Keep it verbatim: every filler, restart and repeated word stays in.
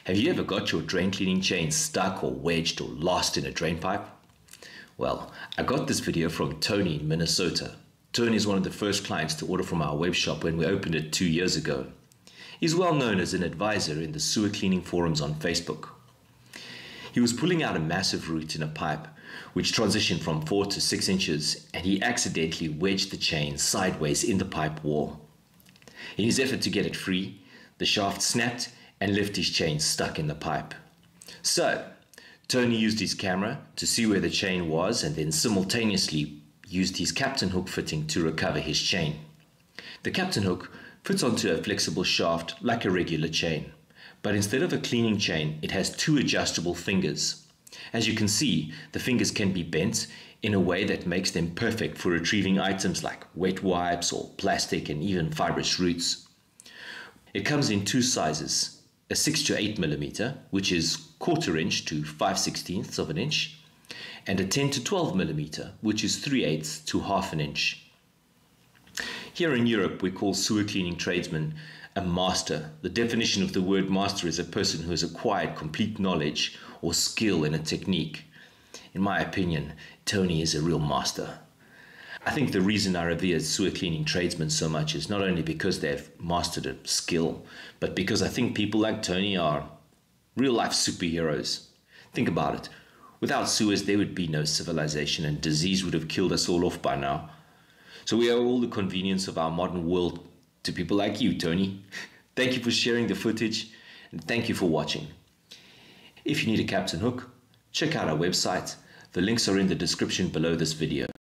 Have you ever got your drain cleaning chain stuck or wedged or lost in a drain pipe? Well, I got this video from Tony in Minnesota. Tony is one of the first clients to order from our web shop when we opened it two years ago. He's well known as an advisor in the sewer cleaning forums on Facebook. He was pulling out a massive root in a pipe which transitioned from four to six inches, and he accidentally wedged the chain sideways in the pipe wall. In his effort to get it free, the shaft snapped and left his chain stuck in the pipe. So, Tony used his camera to see where the chain was and then simultaneously used his captain hook fitting to recover his chain. The captain hook fits onto a flexible shaft like a regular chain, but instead of a cleaning chain, it has two adjustable fingers. As you can see, the fingers can be bent in a way that makes them perfect for retrieving items like wet wipes or plastic and even fibrous roots. It comes in two sizes, a six to eight millimeter, which is quarter inch to five sixteenths of an inch, and a ten to twelve millimeter, which is three eighths to half an inch. Here in Europe, we call sewer cleaning tradesmen a master. The definition of the word master is a person who has acquired complete knowledge or skill in a technique. In my opinion, Tony is a real master. I think the reason I revere sewer cleaning tradesmen so much is not only because they've mastered a skill, but because I think people like Tony are real-life superheroes. Think about it. Without sewers, there would be no civilization, and disease would have killed us all off by now. So we owe all the convenience of our modern world to people like you, Tony. Thank you for sharing the footage, and thank you for watching. If you need a captain hook, check out our website. The links are in the description below this video.